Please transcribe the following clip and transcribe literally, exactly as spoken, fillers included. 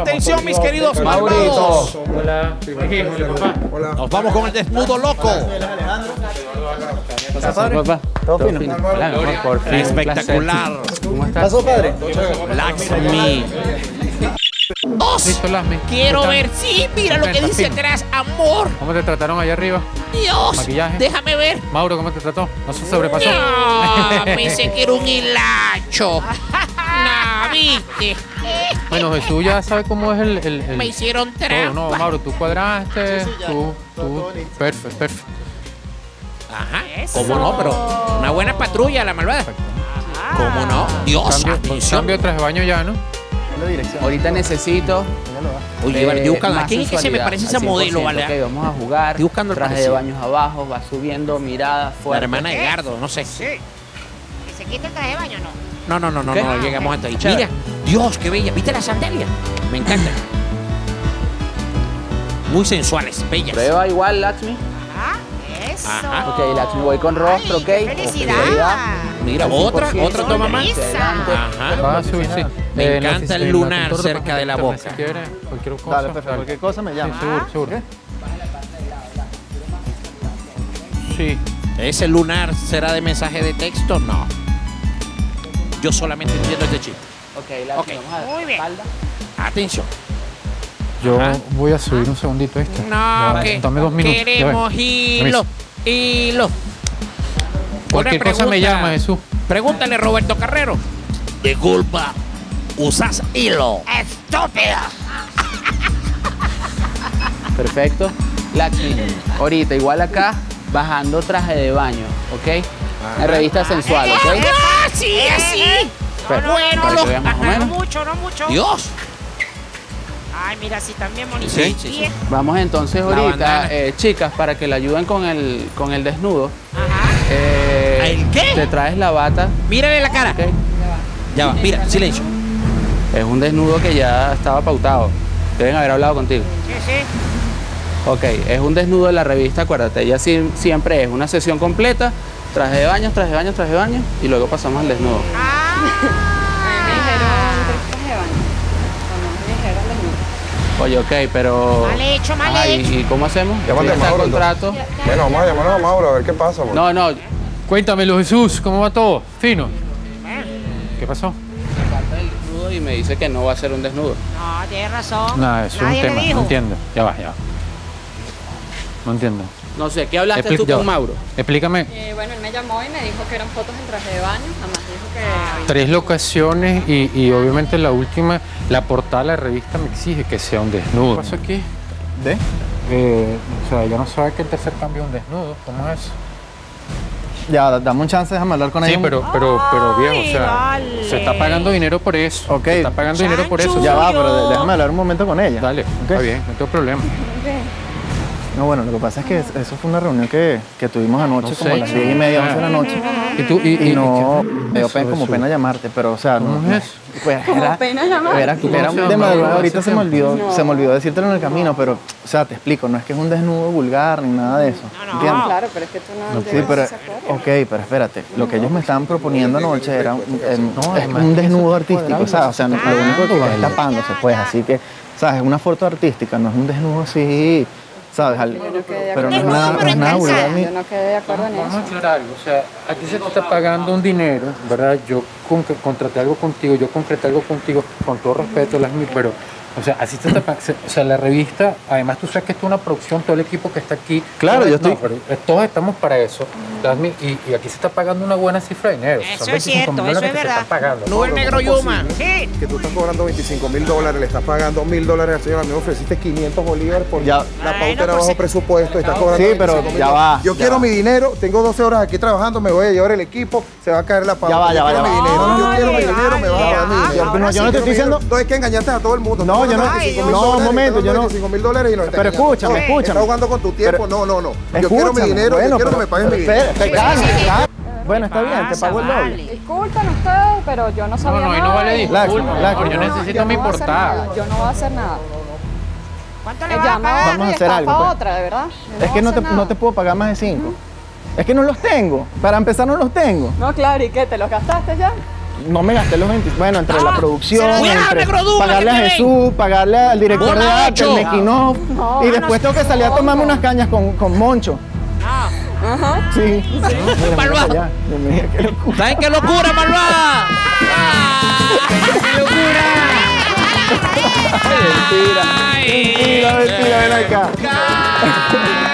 Atención, mis queridos malvados. Hola. Hola. Nos vamos con el desnudo loco. ¿Pasa, padre? Papá. ¿Todo fino? Hola, por fin. Espectacular. ¿Cómo estás? ¿Pasó, padre? Laxmi. Dos. Quiero ver. Sí, mira lo que dice atrás. Amor. ¿Cómo te trataron allá arriba? Dios. Maquillaje. Déjame ver. Mauro, ¿cómo te trató? ¿No se sobrepasó? No, pensé que era un hilacho. No, viste. Bueno, Jesús ya sabe cómo es el... el, el Me hicieron trampa. No, Mauro, tú cuadraste, tú, tú... Perfecto, perfecto. Ajá. ¿Cómo no? Pero una buena patrulla, la malvada. ¿Cómo no? Dios, Cambio, atención. cambio tras de baño ya, ¿no? Ahorita necesito... Oye, vale, estoy buscando. ¿A quién es que se me parece esa modelo, vale? Ok, vamos a jugar. Estoy buscando el traje parecido. de baños abajo, va subiendo, mirada La fuerte. hermana de Gardo, no sé. Sí. ¿Que se quita el traje de baño o no? No, no, no, no, ¿Qué? no, llegamos hasta ahí. Mira, Dios, qué bella. ¿Viste las sandalias? Me encantan. Muy sensuales, bellas. Prueba igual, Laxmi. Ajá, eso. Ajá. Ok, Laxmi, voy con rostro, ok. Ay, qué felicidad. Mira, Al otra, cien por ciento, otra toma más. sonrisa. Ajá. Va a subir, sí. Me Eh, en la encanta el oficina, lunar en la cerca de la internet, boca. Si quiere, cualquier cosa. Dale, perfecto. Cualquier cosa me llama. Sí, seguro, seguro. Sí. ¿Ese lunar será de mensaje de texto? No. Yo solamente entiendo este chiste. Ok, Laxmi, Ok. vamos a Muy bien. espalda. Atención. Yo Ajá. voy a subir un segundito esto. No, Ya, que dame dos minutos. ya queremos ven. hilo, hilo. Cualquier Una cosa me pregunta. llama, Jesús. Pregúntale, Roberto Carrero. Disculpa, ¿usas hilo? ¡Estúpida! Perfecto. Laxmi, ahorita, igual acá, bajando traje de baño, ¿ok? En revista sensual, ¿ok? ¡Ah, sí, así! Pero- Bueno, para lo- que vean más o No menos. mucho, no mucho. Dios. Ay, mira, sí, también bonito. Sí, sí, sí. Bien. Vamos entonces La ahorita, bandana. eh, chicas, para que la ayuden con el, con el desnudo. Ajá. eh, ¿El qué? Te traes la bata, Mírale la cara. ¿ok? Ya va, mira, silencio. Es un desnudo que ya estaba pautado. Deben haber hablado contigo. Sí, sí. Ok, es un desnudo de la revista, acuérdate, ella sí- siempre es una sesión completa, traje de baño, traje de baño, traje de baño, y luego pasamos al desnudo. Ah. Me dijeron tres trajes de baño. O no, me dijeron desnudo. Oye, ok, pero... Mal hecho, mal Ajá, ¿y, hecho. y cómo hacemos? Llámate Ya a está el Mauro, contrato. Bueno, vamos a llamarnos a Mauro a ver qué pasa. Porque... No, no, Cuéntamelo, Jesús, ¿cómo va todo? Fino. ¿Qué pasó? parte del desnudo y me dice que no va a ser un desnudo. No, tienes razón. Nada, eso es un Nadie le tema, dijo. no entiendo. Ya va, ya va. No entiendo. No sé, ¿qué hablaste Expli- tú ya con va. Mauro? Explícame. Eh, bueno, él me llamó y me dijo que eran fotos en traje de baño. Además dijo que... Tres locaciones y, y obviamente la última, la portada de la revista me exige que sea un desnudo. ¿Qué pasa aquí? ¿De? Eh, o sea, ya no sabe que el tercer cambio es un desnudo. ¿Cómo es eso? Ya, da- dame un chance, déjame hablar con Sí, ella. pero, pero, pero viejo, o Ay, sea, vale. se está pagando dinero por eso. Ok. Se está pagando dinero por eso. Chancho. Ya va, Yo- pero de- déjame hablar un momento con ella. Dale, Ok. está bien, no tengo problema. No, bueno, lo que pasa es que es- eso fue una reunión que, que tuvimos anoche, No como sé. a las diez y media, once de la noche. Y tú, y, Y y- no, y- me dio pena, como eso. pena llamarte, pero o sea, no, ¿Cómo no, es? pues Como era, pena llamar. era, ¿Tú era conoces a de madrugada, Mauro ahorita hace se me tiempo? olvidó, se me olvidó decírtelo en el camino, pero, o sea, te explico, no es que es un desnudo vulgar ni nada de eso, No, no. ¿entiendes? Claro, pero es que tú no... Sí, llevas pero, esa cosa. ok, pero espérate, lo que ellos me estaban proponiendo anoche era un, em, No, es además un que desnudo eso es artístico, cuadrado, ¿sabes? O sea, no- lo único que vale. es tapándose, pues, así que, ¿sabes? Es una foto artística, no es un desnudo así, ¿sabes? Al- Yo no quedé de pero no es acuerdo. nada, no es nada vulgar ni... Yo no quedé de acuerdo en Vamos a eso. aclarar algo, o sea, aquí se te está pagando un dinero, ¿verdad? Yo con- contraté algo contigo, yo concreté algo contigo, con todo respeto, las mil, pero, o sea, así se te pa- se- o sea, la revista, además tú sabes que esto es una producción, todo el equipo que está aquí. Claro, todos- yo estoy- no, pero, eh, todos estamos para eso, Lasmi, y, y aquí se está pagando una buena cifra de dinero. Eso son es veinticinco cierto, millones eso que es se verdad. están pagando. Nube negro Yuma. Sí. Que tú estás cobrando veinticinco mil dólares, le estás pagando mil dólares al señor, a mí me ofreciste quinientos bolívares por Ya. la Bueno, pauta era pues bajo sí. presupuesto, estás cobrando Sí, pero veinticinco mil ya dólares. va, Yo ya quiero va. mi dinero, tengo doce horas aquí trabajando, me voy a llevar el equipo, se va a caer la pauta. Ya va, ya va, Yo ya quiero va. mi dinero, No, yo no, quiero mi vale, dinero, me vas a dar mi vale, dinero. ahora No, yo no sí. te estoy diciendo... Entonces es que engañaste a todo el mundo. No, yo no- Ay, Dios. No, un momento, yo no- veinticinco mil dólares y no Pero escúchame, escúchame. Estás jugando con tu tiempo, Pero- no, no, no. Yo quiero mi Escúchame, dinero, bueno, yo quiero pero- que me pagues mi pero dinero. espera, calma, calma. Bueno, está bien, te pasa, pago el doble. vale? Disculpen ustedes, pero yo no No, sabía no, y no nada. vale y- disculpa, Laxmi, mi Laxmi. amor, yo No, necesito yo mi no voy a hacer portada. nada, Yo no voy a hacer nada. ¿Cuánto le Es vas a llamada pagar? Vamos a y hacer estafa algo, pues. otra, de verdad. Yo Es voy que a no te, hacer no nada. te puedo pagar más de cinco. Es que no los tengo. Para empezar, no los tengo. No, claro, ¿y qué? ¿Te los gastaste ya? no me gasté los veinte. Bueno, entre No, la producción, cuidado, entre negro Duma, pagarle a que te Jesús, pagarle al director de Bola arte, ocho. el Mequinov, y después tengo que salir a tomarme unas cañas con, con Moncho. No. Ajá. Sí. Mira, mira Malvado. para allá. Mira, qué locura. ¿Saben qué locura, malvada? ¡Qué locura! Mentira, mentira, mentira, ven acá.